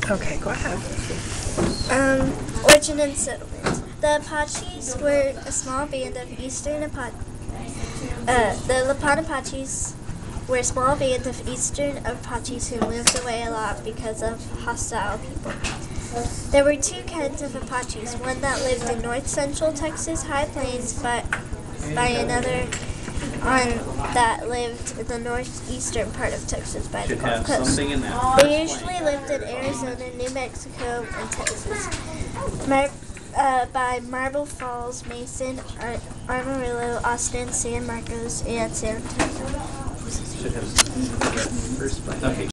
Okay, go ahead. Origin and settlement. The Apaches were a small band of eastern the Lapon Apaches were a small band of eastern Apaches who moved away a lot because of hostile people. There were two kinds of Apaches, one that lived in north-central Texas high plains, by another that lived in the northeastern part of Texas by the Gulf Coast. They usually lived in Arizona, New Mexico, and Texas. By Marble Falls, Mason, Amarillo, Austin, San Marcos, and San Antonio.